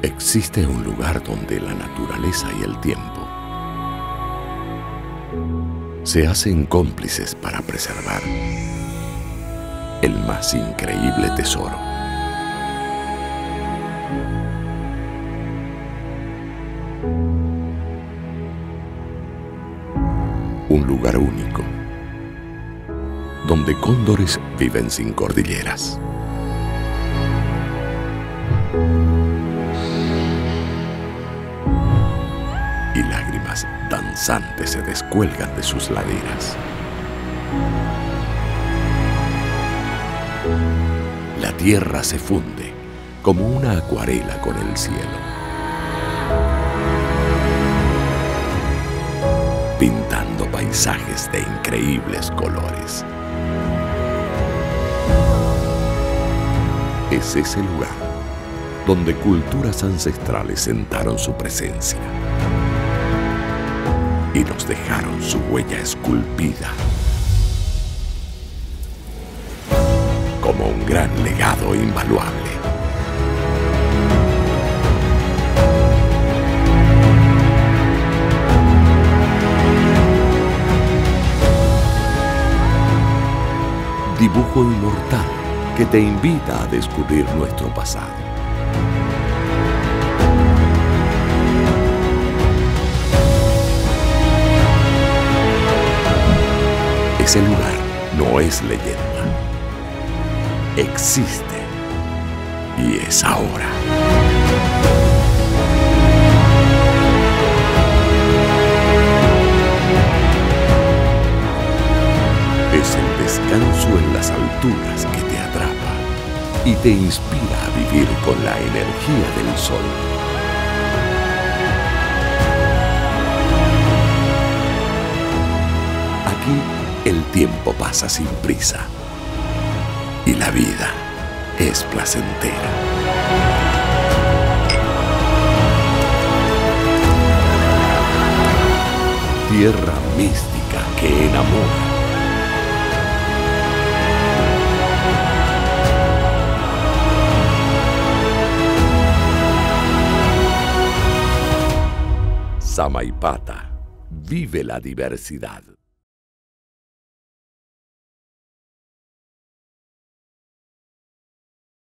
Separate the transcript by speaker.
Speaker 1: Existe un lugar donde la naturaleza y el tiempo se hacen cómplices para preservar el más increíble tesoro. Un lugar único, donde cóndores viven sin cordilleras. Y lágrimas danzantes se descuelgan de sus laderas. La tierra se funde como una acuarela con el cielo, pintando paisajes de increíbles colores. Es ese lugar donde culturas ancestrales sentaron su presencia y nos dejaron su huella esculpida como un gran legado invaluable. Dibujo inmortal que te invita a descubrir nuestro pasado. Ese lugar no es leyenda, existe y es ahora. Es el descanso en las alturas que te atrapa y te inspira a vivir con la energía del sol. Aquí el tiempo pasa sin prisa y la vida es placentera. Tierra mística que enamora. Samaipata vive la diversidad.